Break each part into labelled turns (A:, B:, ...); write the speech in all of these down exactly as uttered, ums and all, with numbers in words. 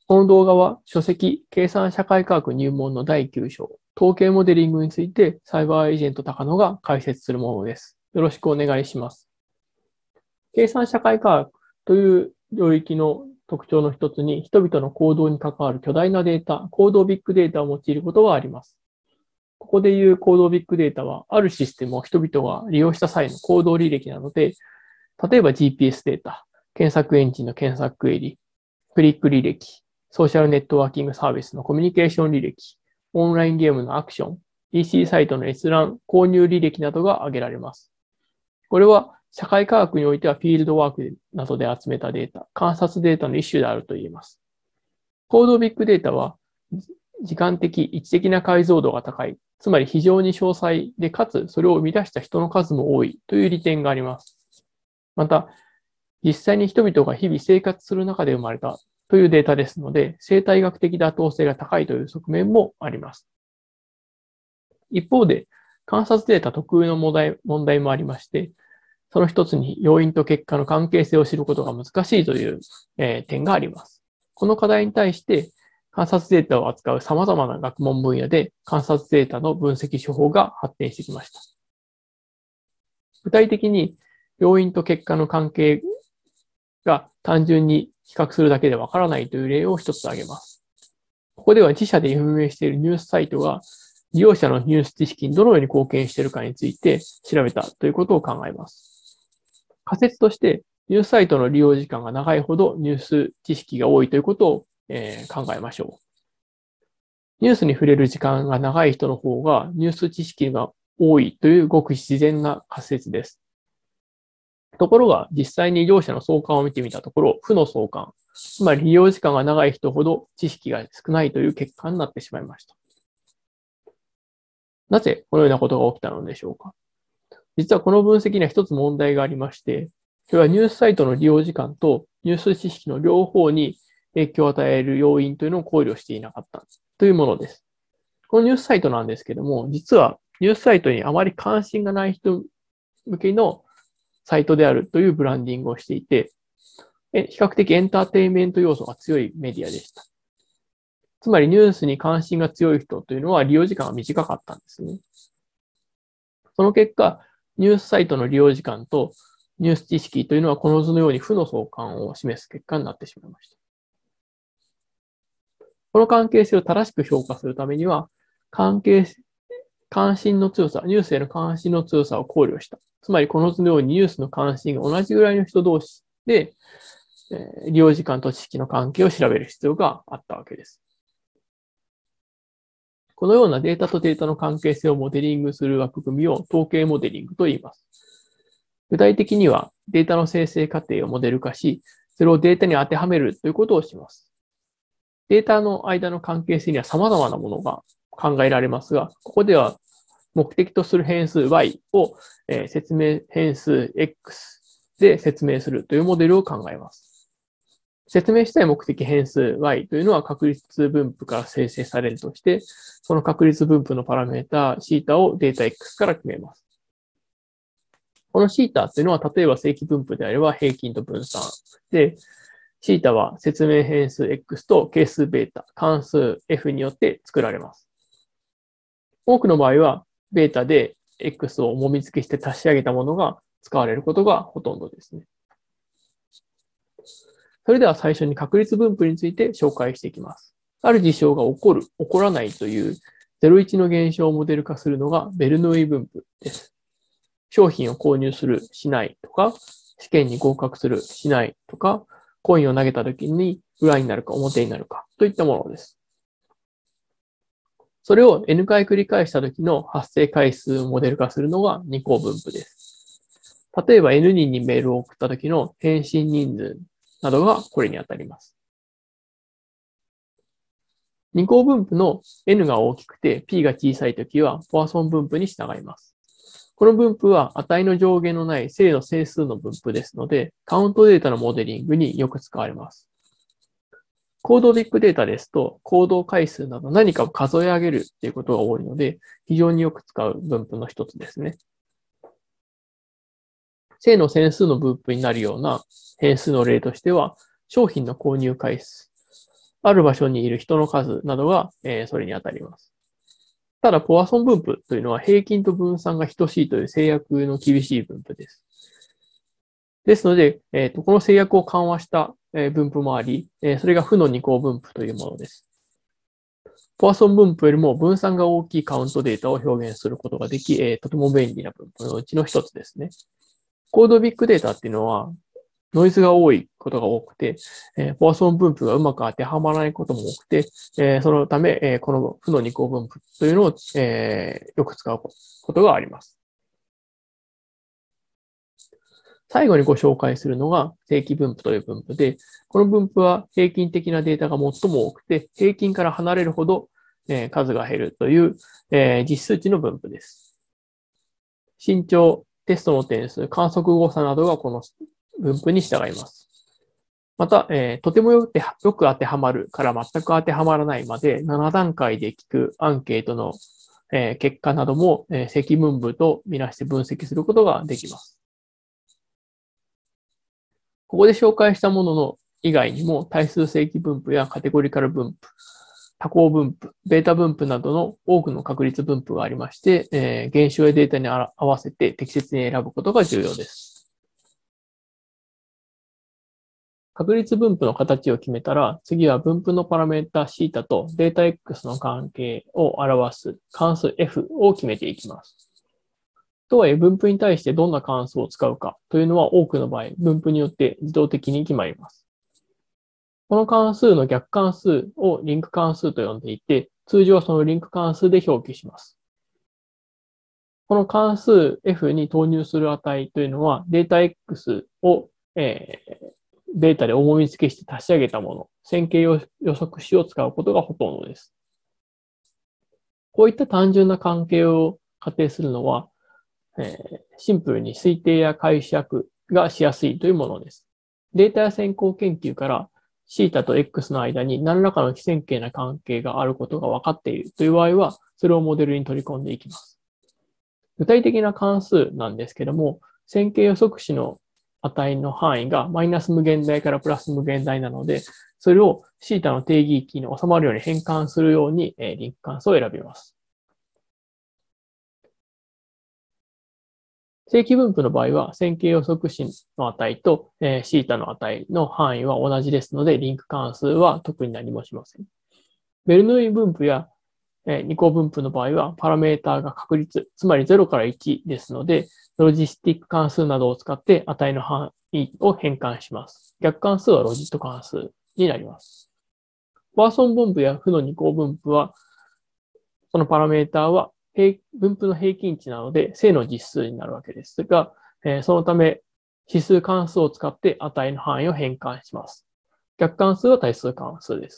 A: この動画は書籍、計算社会科学入門のだいきゅう章、統計モデリングについてサイバーエージェント高野が解説するものです。よろしくお願いします。計算社会科学という領域の特徴の一つに、人々の行動に関わる巨大なデータ、行動ビッグデータを用いることがあります。ここでいう行動ビッグデータは、あるシステムを人々が利用した際の行動履歴なので、例えば ジーピーエス データ、検索エンジンの検索クエリ、クリック履歴、ソーシャルネットワーキングサービスのコミュニケーション履歴、オンラインゲームのアクション、イーシー サイトの閲覧、購入履歴などが挙げられます。これは社会科学においてはフィールドワークなどで集めたデータ、観察データの一種であると言えます。行動ビッグデータは時間的、位置的な解像度が高い、つまり非常に詳細で、かつそれを生み出した人の数も多いという利点があります。また、実際に人々が日々生活する中で生まれたというデータですので、生態学的妥当性が高いという側面もあります。一方で、観察データ特有の問題、問題もありまして、その一つに要因と結果の関係性を知ることが難しいという、えー、点があります。この課題に対して、観察データを扱う様々な学問分野で観察データの分析手法が発展してきました。具体的に、要因と結果の関係が単純に比較するだけでわからないという例を一つ挙げます。ここでは自社で運営しているニュースサイトが利用者のニュース知識にどのように貢献しているかについて調べたということを考えます。仮説として、ニュースサイトの利用時間が長いほどニュース知識が多いということを、えー、考えましょう。ニュースに触れる時間が長い人の方がニュース知識が多いというごく自然な仮説です。ところが、実際に両者の相関を見てみたところ、負の相関、つまり利用時間が長い人ほど知識が少ないという結果になってしまいました。なぜこのようなことが起きたのでしょうか。実はこの分析には一つ問題がありまして、それはニュースサイトの利用時間とニュース知識の両方に影響を与える要因というのを考慮していなかったというものです。このニュースサイトなんですけども、実はニュースサイトにあまり関心がない人向けのサイトであるというブランディングをしていて、比較的エンターテインメント要素が強いメディアでした。つまりニュースに関心が強い人というのは利用時間が短かったんですね。その結果、ニュースサイトの利用時間とニュース知識というのはこの図のように負の相関を示す結果になってしまいました。この関係性を正しく評価するためには、関係、関心の強さ、ニュースへの関心の強さを考慮した。つまりこの図のようにニュースの関心が同じぐらいの人同士で、えー、利用時間と知識の関係を調べる必要があったわけです。このようなデータとデータの関係性をモデリングする枠組みを統計モデリングと言います。具体的にはデータの生成過程をモデル化し、それをデータに当てはめるということをします。データの間の関係性には様々なものが考えられますが、ここでは目的とする変数 y を、えー、説明変数 x で説明するというモデルを考えます。説明したい目的変数 y というのは確率分布から生成されるとして、その確率分布のパラメータθをデータ x から決めます。このθというのは例えば正規分布であれば平均と分散で、θは説明変数 x と係数 β、関数 f によって作られます。多くの場合は、β で x をもみ付けして足し上げたものが使われることがほとんどですね。それでは最初に確率分布について紹介していきます。ある事象が起こる、起こらないというゼロイチの現象をモデル化するのがベルヌーイ分布です。商品を購入する、しないとか、試験に合格する、しないとか、コインを投げたときに裏になるか表になるかといったものです。それを N 回繰り返したときの発生回数をモデル化するのが二項分布です。例えば N 人にメールを送ったときの返信人数などがこれにあたります。二項分布の N が大きくて P が小さいときはポワソン分布に従います。この分布は値の上限のない正の整数の分布ですので、カウントデータのモデリングによく使われます。行動ビッグデータですと、行動回数など何かを数え上げるということが多いので、非常によく使う分布の一つですね。正の整数の分布になるような変数の例としては、商品の購入回数、 ある場所にいる人の数などが、えーそれに当たります。ただ、ポワソン分布というのは平均と分散が等しいという制約の厳しい分布です。ですので、えーと、この制約を緩和した分布もあり、それが負の二項分布というものです。ポワソン分布よりも分散が大きいカウントデータを表現することができ、とても便利な分布のうちの一つですね。コードビッグデータっていうのは、ノイズが多いことが多くて、ポワソン分布がうまく当てはまらないことも多くて、そのため、この負の二項分布というのをよく使うことがあります。最後にご紹介するのが正規分布という分布で、この分布は平均的なデータが最も多くて、平均から離れるほど数が減るという実数値の分布です。身長、テストの点数、観測誤差などがこの分布に従います。また、とてもよく当てはまるから全く当てはまらないまでなな段階で聞くアンケートの結果なども正規分布とみなして分析することができます。ここで紹介したものの以外にも対数正規分布やカテゴリカル分布、多項分布、ベータ分布などの多くの確率分布がありまして、えー、現象やデータに合わせて適切に選ぶことが重要です。確率分布の形を決めたら、次は分布のパラメータθとデータ X の関係を表す関数 F を決めていきます。とはいえ、分布に対してどんな関数を使うかというのは多くの場合、分布によって自動的に決まります。この関数の逆関数をリンク関数と呼んでいて、通常はそのリンク関数で表記します。この関数 F に投入する値というのは、データ X を、えー、ベータで重み付けして足し上げたもの、線形予測子を使うことがほとんどです。こういった単純な関係を仮定するのは、えー、シンプルに推定や解釈がしやすいというものです。データや先行研究からθと X の間に何らかの非線形な関係があることが分かっているという場合は、それをモデルに取り込んでいきます。具体的な関数なんですけども、線形予測子の値の範囲がマイナス無限大からプラス無限大なので、それをθの定義域に収まるように変換するようにリンク関数を選びます。正規分布の場合は、線形予測子の値とθの値の範囲は同じですので、リンク関数は特に何もしません。ベルヌーイ分布や二項分布の場合は、パラメータが確率、つまりゼロからいちですので、ロジスティック関数などを使って値の範囲を変換します。逆関数はロジット関数になります。ポワソン分布や負の二項分布は、そのパラメータは分布の平均値なので正の実数になるわけですが、そのため指数関数を使って値の範囲を変換します。逆関数は対数関数です。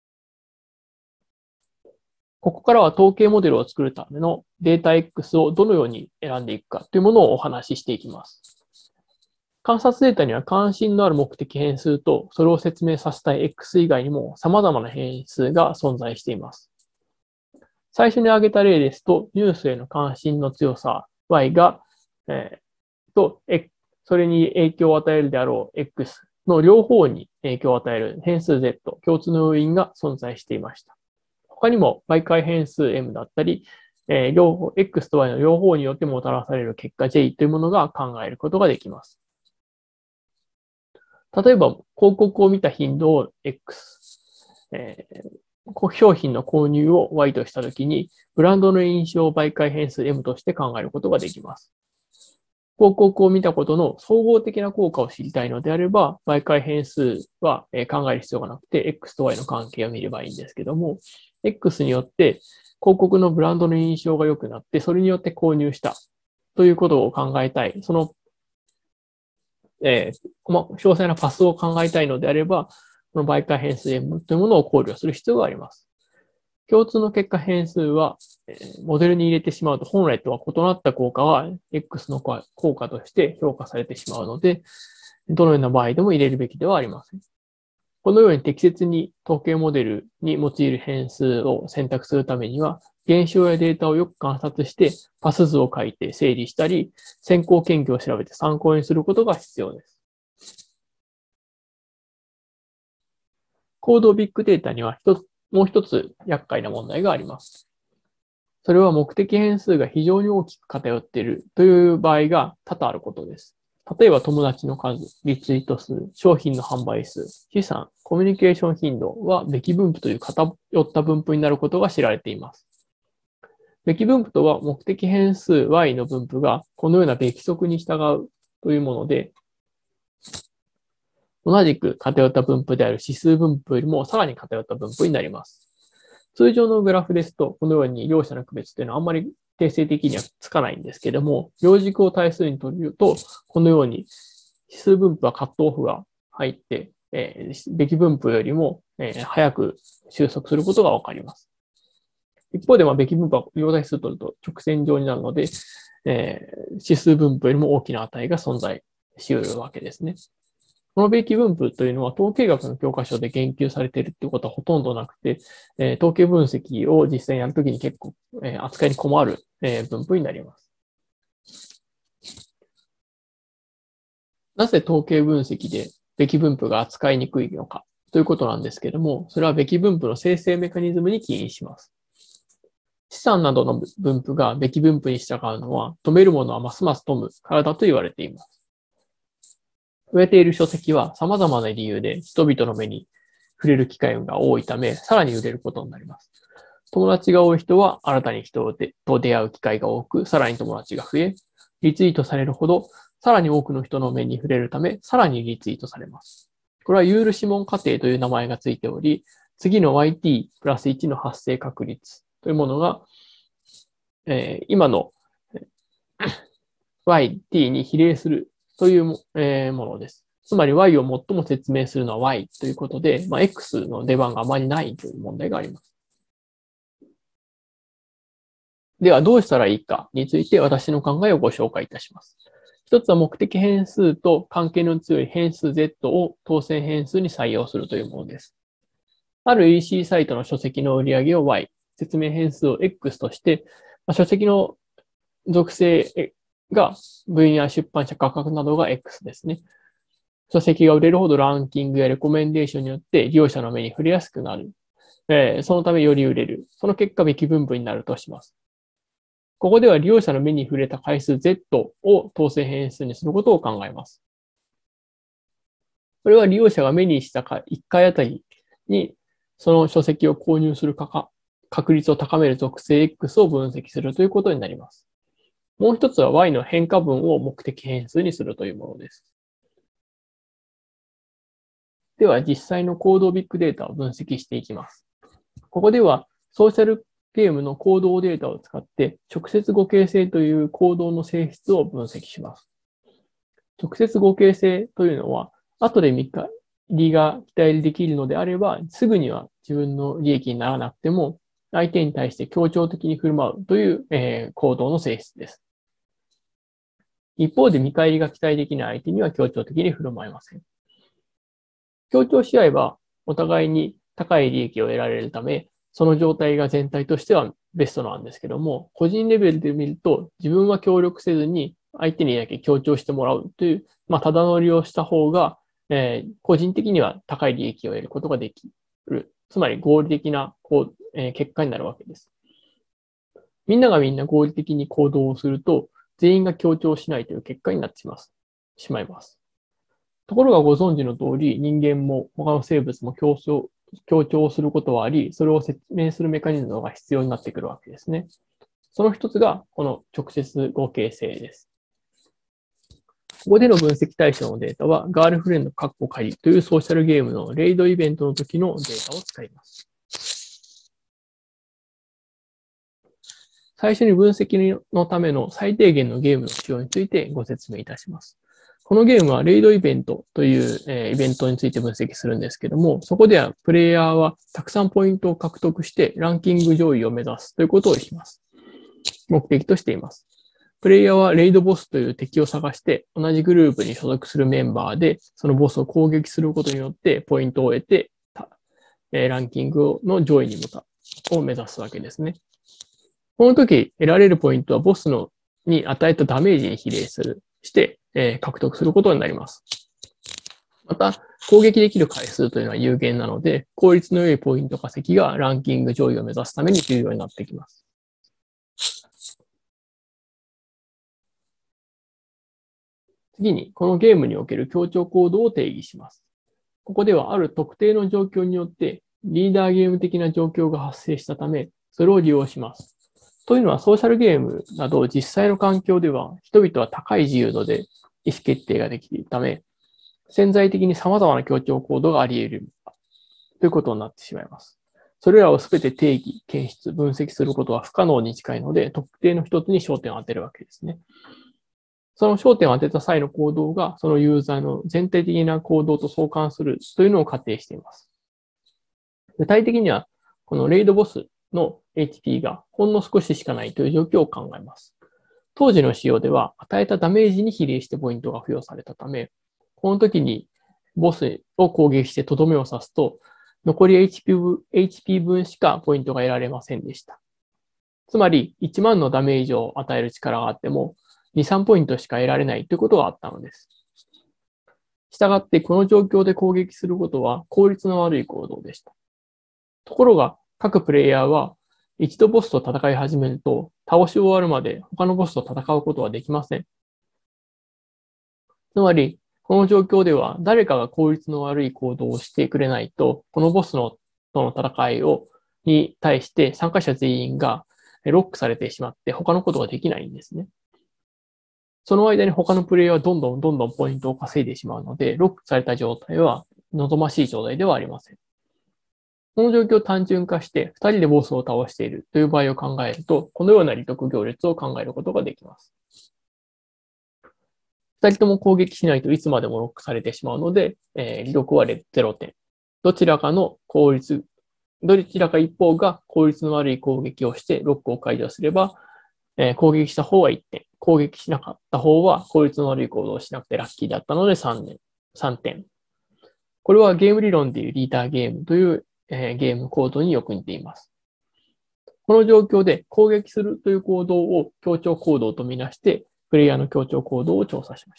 A: ここからは統計モデルを作るためのデータ X をどのように選んでいくかというものをお話ししていきます。観察データには関心のある目的変数とそれを説明させたい X 以外にも様々な変数が存在しています。最初に挙げた例ですと、ニュースへの関心の強さ Y が、えー、と、それに影響を与えるであろう X の両方に影響を与える変数 Z、共通の要因が存在していました。他にも媒介変数 M だったり、えー、両方、X と Y の両方によってもたらされる結果 J というものが考えることができます。例えば、広告を見た頻度を X、えー、商品の購入を Y としたときに、ブランドの印象を媒介変数 M として考えることができます。広告を見たことの総合的な効果を知りたいのであれば、媒介変数は考える必要がなくて、X と Y の関係を見ればいいんですけども、X によって広告のブランドの印象が良くなって、それによって購入したということを考えたい。その、えー、詳細なパスを考えたいのであれば、この媒介変数 M というものを考慮する必要があります。共通の結果変数は、モデルに入れてしまうと本来とは異なった効果は X の効果として評価されてしまうので、どのような場合でも入れるべきではありません。このように適切に統計モデルに用いる変数を選択するためには、現象やデータをよく観察して、パス図を書いて整理したり、先行研究を調べて参考にすることが必要です。 コードビッグデータには一つ、もう一つ厄介な問題があります。それは目的変数が非常に大きく偏っているという場合が多々あることです。例えば友達の数、リツイート数、商品の販売数、資産、コミュニケーション頻度はべき分布という偏った分布になることが知られています。べき分布とは目的変数 y の分布がこのようなべき則に従うというもので、同じく偏った分布である指数分布よりもさらに偏った分布になります。通常のグラフですと、このように両者の区別というのはあんまり定性的にはつかないんですけれども、両軸を対数に取ると、このように指数分布はカットオフが入って、えー、べき分布よりも、えー、早く収束することがわかります。一方で、まあ、べき分布は両対数取ると直線上になるので、えー、指数分布よりも大きな値が存在し得るわけですね。このべき分布というのは統計学の教科書で言及されているということはほとんどなくて、えー、統計分析を実際にやるときに結構、えー、扱いに困る、えー、分布になります。なぜ統計分析でべき分布が扱いにくいのかということなんですけれども、それはべき分布の生成メカニズムに起因します。資産などの分布がべき分布に従うのは、富めるものはますます富むからだと言われています。売れている書籍は様々な理由で人々の目に触れる機会が多いため、さらに売れることになります。友達が多い人は新たに人と出会う機会が多く、さらに友達が増え、リツイートされるほど、さらに多くの人の目に触れるため、さらにリツイートされます。これはユール・シモン過程という名前がついており、次の ワイティー プラスいちの発生確率というものが、えー、今の ワイティー に比例するというものです。つまり y を最も説明するのは y ということで、まあ、x の出番があまりないという問題があります。では、どうしたらいいかについて私の考えをご紹介いたします。一つは目的変数と関係の強い変数 z を当選変数に採用するというものです。ある イーシー サイトの書籍の売上を y、説明変数を x として、まあ、書籍の属性が分野出版社価格などが X ですね。書籍が売れるほどランキングやレコメンデーションによって利用者の目に触れやすくなる。えー、そのためより売れる。その結果、べき分布になるとします。ここでは利用者の目に触れた回数 Z を当選変数にすることを考えます。これは利用者が目にしたいっかいあたりにその書籍を購入する確率を高める属性 X を分析するということになります。もう一つは y の変化分を目的変数にするというものです。では実際の行動ビッグデータを分析していきます。ここではソーシャルゲームの行動データを使って直接互形性という行動の性質を分析します。直接互形性というのは後で見返りが期待できるのであればすぐには自分の利益にならなくても相手に対して協調的に振る舞うという、えー、行動の性質です。一方で見返りが期待できない相手には協調的に振る舞いません。協調し合えばお互いに高い利益を得られるため、その状態が全体としてはベストなんですけども、個人レベルで見ると自分は協力せずに相手にだけ協調してもらうという、まあ、ただ乗りをした方が、えー、個人的には高い利益を得ることができる。つまり合理的なこう、えー、結果になるわけです。みんながみんな合理的に行動をすると、全員が協調しないという結果になってしましまいます。ところがご存知の通り、人間も他の生物も協調、協調することはあり、それを説明するメカニズムが必要になってくるわけですね。その一つが、この直接合形性です。ここでの分析対象のデータは、ガールフレンドカッコ仮というソーシャルゲームのレイドイベントの時のデータを使います。最初に分析のための最低限のゲームの仕様についてご説明いたします。このゲームはレイドイベントという、えー、イベントについて分析するんですけども、そこではプレイヤーはたくさんポイントを獲得してランキング上位を目指すということをします。目的としています。プレイヤーはレイドボスという敵を探して同じグループに所属するメンバーでそのボスを攻撃することによってポイントを得て、えー、ランキングの上位に向かを目指すわけですね。この時得られるポイントはボスのに与えたダメージに比例するして、えー、獲得することになります。また、 攻撃できる回数というのは有限なので、効率の良いポイント稼ぎがランキング上位を目指すために重要になってきます。次に、このゲームにおける協調行動を定義します。ここではある特定の状況によってリーダーゲーム的な状況が発生したため、それを利用します。というのは、ソーシャルゲームなど実際の環境では、人々は高い自由度で意思決定ができているため、潜在的に様々な協調行動があり得るということになってしまいます。それらをすべて定義、検出、分析することは不可能に近いので、特定の一つに焦点を当てるわけですね。その焦点を当てた際の行動が、そのユーザーの全体的な行動と相関するというのを仮定しています。具体的には、このレイドボスの エイチピー がほんの少ししかないという状況を考えます。当時の仕様では、与えたダメージに比例してポイントが付与されたため、この時にボスを攻撃してとどめを刺すと、残り エイチピー 分、エイチピー 分しかポイントが得られませんでした。つまり、いちまんのダメージを与える力があっても、に、さんポイントしか得られないということがあったのです。したがって、この状況で攻撃することは効率の悪い行動でした。ところが、各プレイヤーは、一度ボスと戦い始めると、倒し終わるまで他のボスと戦うことはできません。つまり、この状況では誰かが効率の悪い行動をしてくれないと、このボスのとの戦いをに対して参加者全員がロックされてしまって他のことができないんですね。その間に他のプレイヤーはどんどんどんどんポイントを稼いでしまうので、ロックされた状態は望ましい状態ではありません。この状況を単純化してふたりでボスを倒しているという場合を考えると、このような利得行列を考えることができます。ふたりとも攻撃しないといつまでもロックされてしまうので、えー、利得はゼロてん。どちらかの効率、どちらか一方が効率の悪い攻撃をしてロックを解除すれば、えー、攻撃した方はいってん。攻撃しなかった方は効率の悪い行動をしなくてラッキーだったのでさんてん。これはゲーム理論でいうリーダーゲームという、えー、ゲームコードによく似ています。この状況で攻撃するという行動を協調行動とみなして、プレイヤーの協調行動を調査しました。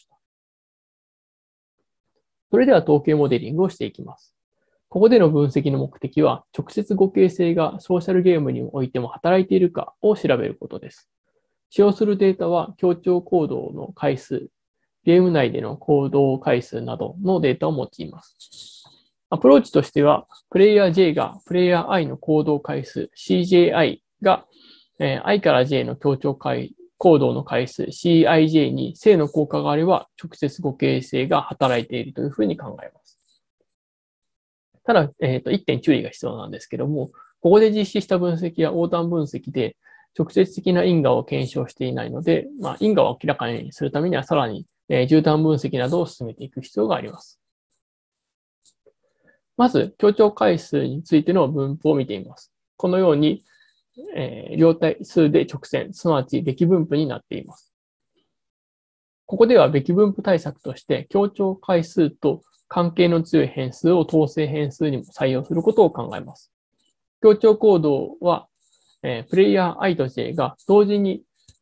A: それでは統計モデリングをしていきます。ここでの分析の目的は、直接互形性がソーシャルゲームにおいても働いているかを調べることです。使用するデータは協調行動の回数、ゲーム内での行動回数などのデータを用います。アプローチとしては、プレイヤー J がプレイヤー I の行動回数、シージェーアイ が、えー、I から J の協調回行動の回数 シーアイジェー に正の効果があれば直接互形性が働いているというふうに考えます。ただ、えーと、いってん注意が必要なんですけども、ここで実施した分析や横断分析で直接的な因果を検証していないので、まあ、因果を明らかにするためにはさらに、えー、縦断分析などを進めていく必要があります。まず、協調回数についての分布を見てみます。このように、えー、両対数で直線、すなわちべき分布になっています。ここではべき分布対策として、協調回数と関係の強い変数を統制変数にも採用することを考えます。協調行動は、えー、プレイヤー I と J が同時に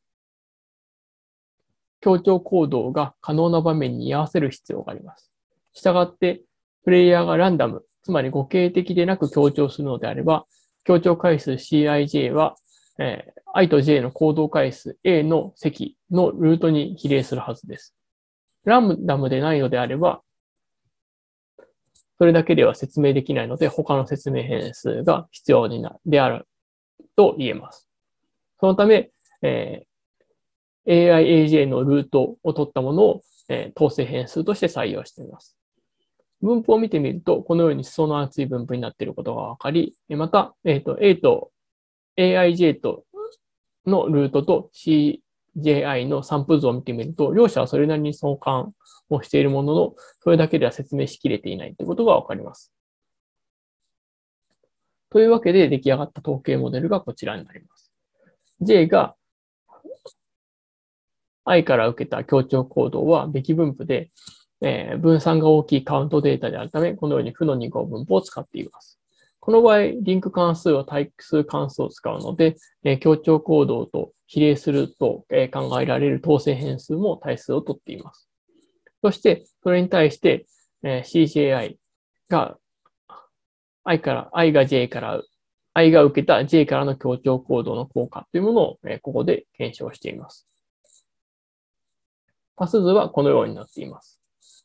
A: 協調行動が可能な場面に居合わせる必要があります。したがって、プレイヤーがランダム、つまり互形的でなく協調するのであれば、協調回数 シーアイジェー は、えー、I と J の行動回数 A の積のルートに比例するはずです。ランダムでないのであれば、それだけでは説明できないので、他の説明変数が必要になる、であると言えます。そのため、えー、エーアイエージェー のルートを取ったものを、えー、統制変数として採用しています。分布を見てみると、このように裾の厚い分布になっていることがわかり、また、えっと、A と エーアイジェー とのルートと シージェーアイ の散布図を見てみると、両者はそれなりに相関をしているものの、それだけでは説明しきれていないということがわかります。というわけで出来上がった統計モデルがこちらになります。J が I から受けた協調行動はべき分布で、えー、分散が大きいカウントデータであるため、このように負のに号分布を使っています。この場合、リンク関数は対数関数を使うので、えー、協調行動と比例すると、えー、考えられる統制変数も対数を取っています。そして、それに対して、 えー、シージェーアイ が I から、I が J から、I が受けた J からの協調行動の効果というものを、えー、ここで検証しています。パス図はこのようになっています。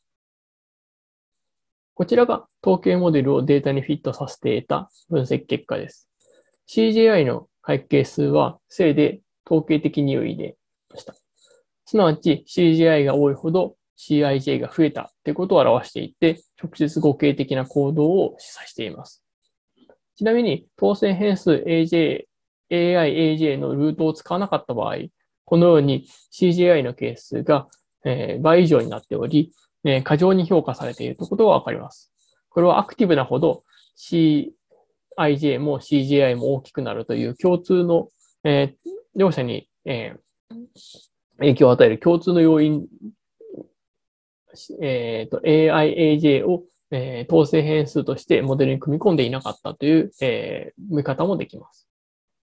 A: こちらが統計モデルをデータにフィットさせて得た分析結果です。シージェーアイ の会計数は正で統計的に優位でした。すなわち シージェーアイ が多いほど シーアイジェー が増えたということを表していて、直接互恵的な行動を示唆しています。ちなみに当選変数 エージェー、エーアイ、エージェー のルートを使わなかった場合、このように シージェーアイ の係数が倍以上になっており、過剰に評価されているということがわかります。これはアクティブなほど シーアイジェー も シージェーアイ も大きくなるという共通の、えー、両者に、えー、影響を与える共通の要因、えーと、エーアイ、エージェー を、えー、統制変数としてモデルに組み込んでいなかったという、えー、見方もできます。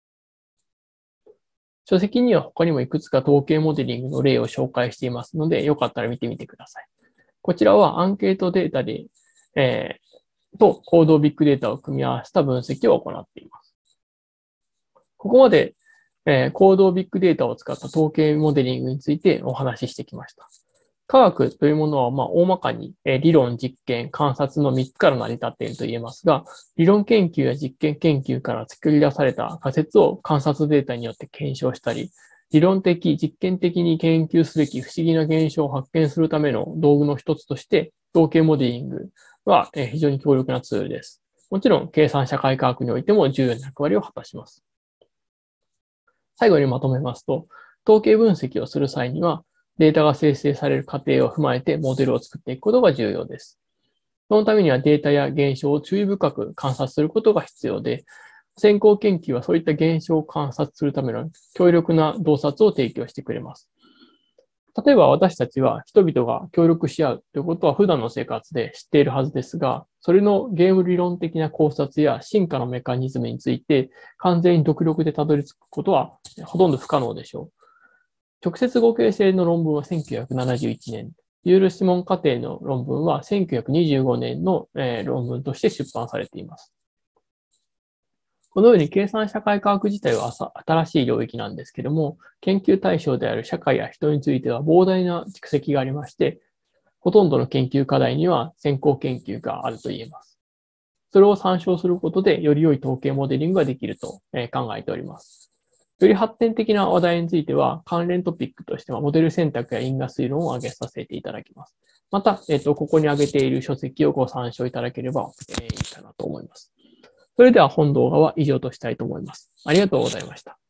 A: 書籍には他にもいくつか統計モデリングの例を紹介していますので、よかったら見てみてください。こちらはアンケートデータで、えー、と行動ビッグデータを組み合わせた分析を行っています。ここまで、えー、行動ビッグデータを使った統計モデリングについてお話ししてきました。科学というものは、まあ、大まかに理論、実験、観察のみっつから成り立っていると言えますが、理論研究や実験研究から作り出された仮説を観察データによって検証したり、理論的、実験的に研究すべき不思議な現象を発見するための道具の一つとして、統計モデリングは非常に強力なツールです。もちろん、計算社会科学においても重要な役割を果たします。最後にまとめますと、統計分析をする際には、データが生成される過程を踏まえてモデルを作っていくことが重要です。そのためにはデータや現象を注意深く観察することが必要で、先行研究はそういった現象を観察するための強力な洞察を提供してくれます。例えば私たちは人々が協力し合うということは普段の生活で知っているはずですが、それのゲーム理論的な考察や進化のメカニズムについて完全に独力でたどり着くことはほとんど不可能でしょう。直接合計性の論文はせんきゅうひゃくななじゅういちねん、ユール・シモン課程の論文はせんきゅうひゃくにじゅうごねんの、えー、論文として出版されています。このように計算社会科学自体は新しい領域なんですけども、研究対象である社会や人については膨大な蓄積がありまして、ほとんどの研究課題には先行研究があると言えます。それを参照することで、より良い統計モデリングができると考えております。より発展的な話題については、関連トピックとしては、モデル選択や因果推論を挙げさせていただきます。また、えっと、ここに挙げている書籍をご参照いただければ、えー、いいかなと思います。それでは本動画は以上としたいと思います。ありがとうございました。